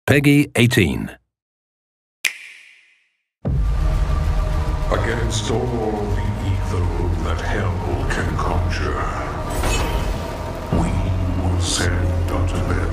Peggy 18. Against all the evil that hell can conjure, we will send unto them